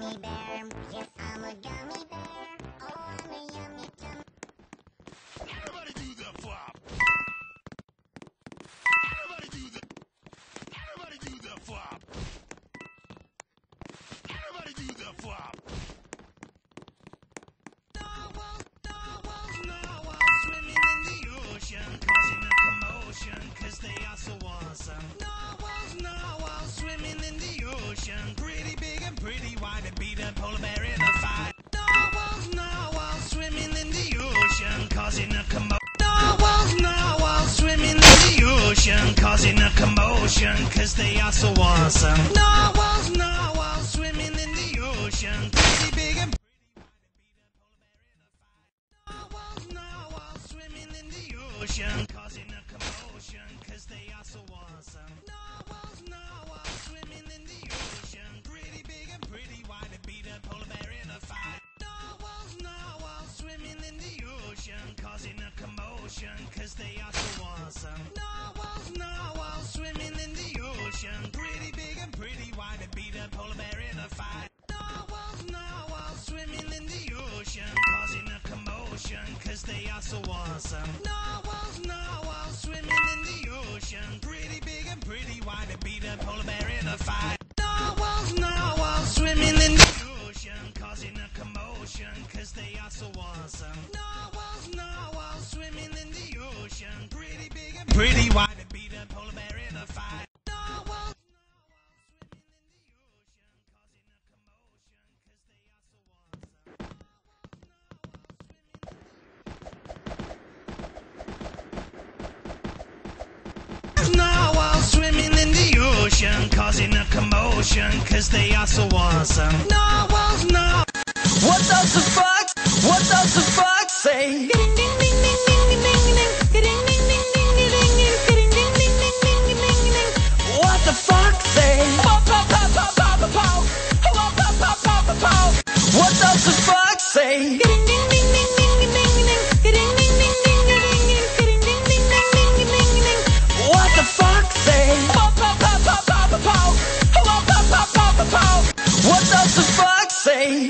gummy bear. Yes, I'm a gummy bear. Oh, I'm a yummy tum. Everybody do the flop. Everybody do the flop. Everybody do the flop. Narwhals swimming in the ocean, causing a commotion, 'cause they are so awesome. Narwhals swimming in the ocean, pretty big and pretty wide, and beat a polar bear in a fight. Narwhals swimming in the ocean, causing a commotion. Narwhals swimming in the ocean, causing a commotion, 'cause they are so awesome. Narwhals swimming in the ocean, pretty big and narwhals swimming in the ocean, causing a commotion, 'cause they are so awesome. Narwhals swimming in the ocean, pretty big and pretty wide, and beat a polar bear in a fight. Narwhals swimming in the ocean, causing a commotion, 'cause they are so awesome. Narwhals swimming in the ocean, pretty big and pretty wide, and beat a polar bear in a fight. Narwhals swimming in the ocean, causing a commotion, 'cause they are so awesome. Narwhals swimming in the ocean, pretty big and pretty wide, and beat a polar bear in a fight. Narwhals swimming in the ocean, causing a commotion, 'cause they are so awesome. Narwhals swimming in the ocean, pretty big and pretty wide, and beat a polar bear in a fight. Narwhals swimming in the ocean, causing a commotion, 'cause they are so awesome. Narwhals. What does the fox? What does the fox say? What the fox say? What does the fox say? What the fox say? What does the fox say?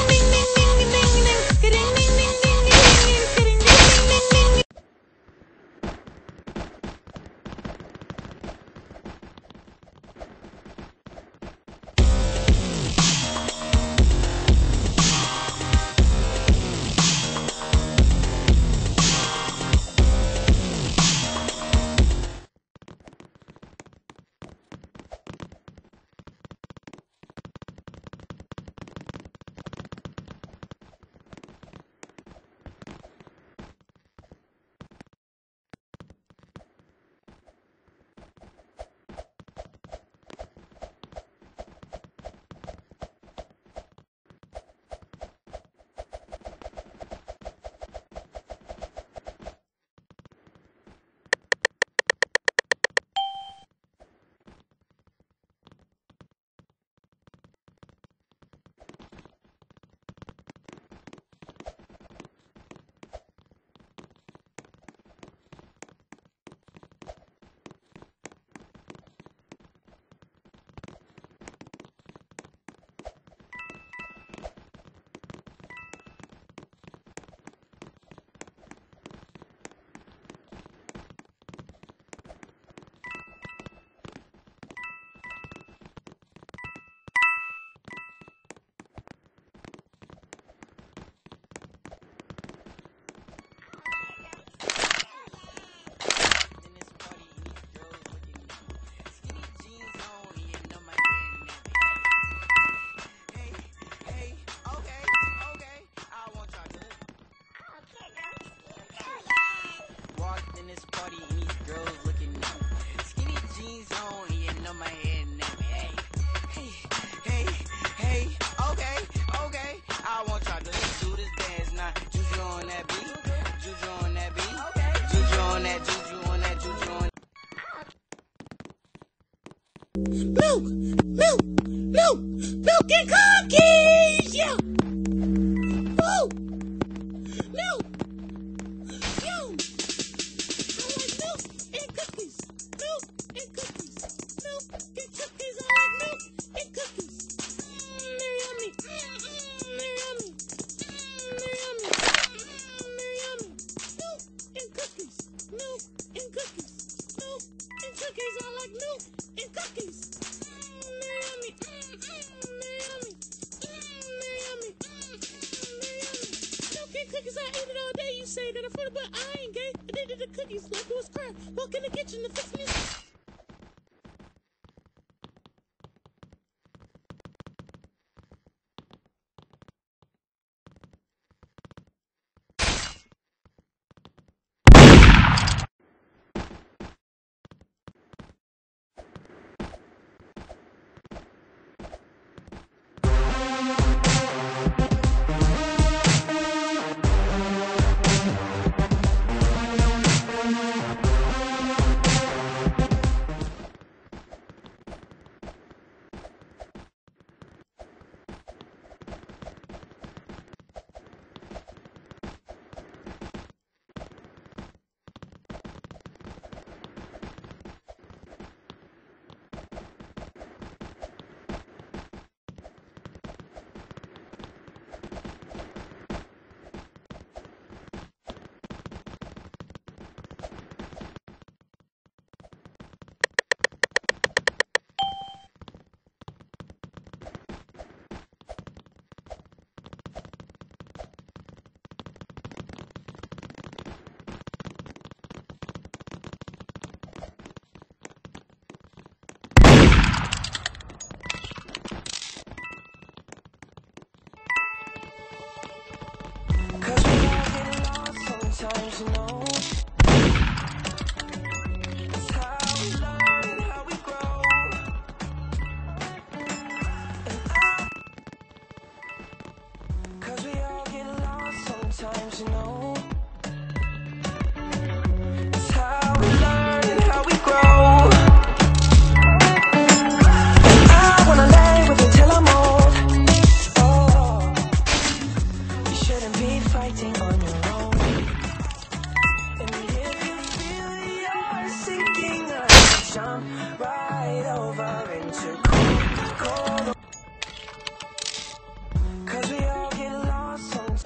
Milk and cookies! Yeah! Woo! Milk! Yo! I like milk and cookies! Milk and cookies! Milk and cookies! I like milk and cookies! They're yummy! cookies I ate it all day. You say that I'm funny, but I ain't gay. I did the cookies like it was crap. Walk in the kitchen to fix me. Sometimes, you know, it's how we learn and how we grow. Cause we all get lost sometimes, you know. It's how we learn and how we grow. And I wanna lay with you till I'm old. Oh, you shouldn't be fighting on your own. Jump right over into cold. Cause we all get lost sometimes.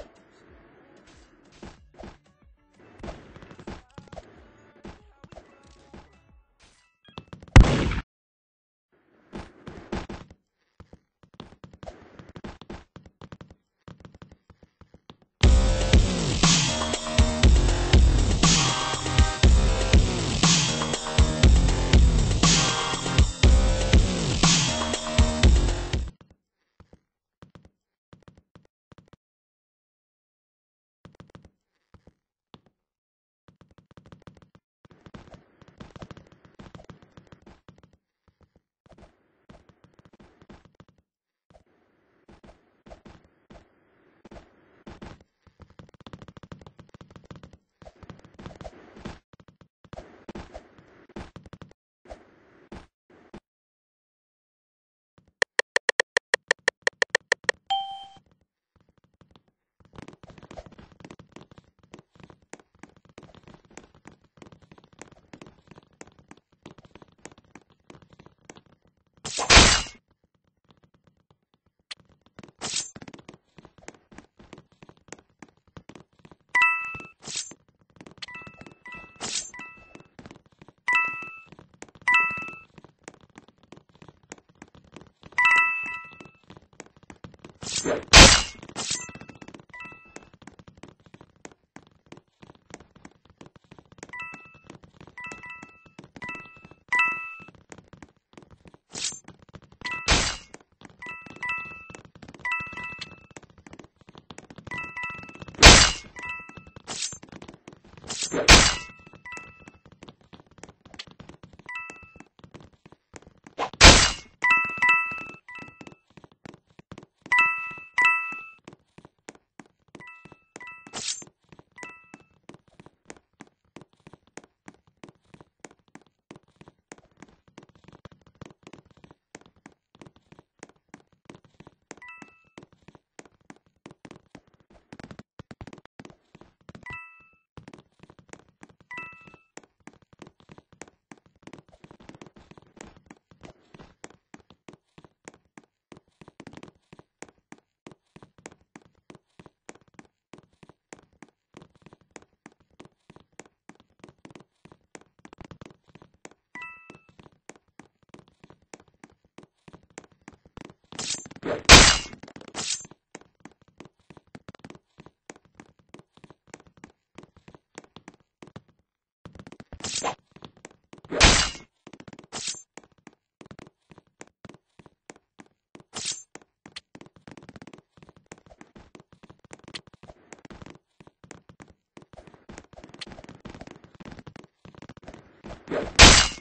Zaichik.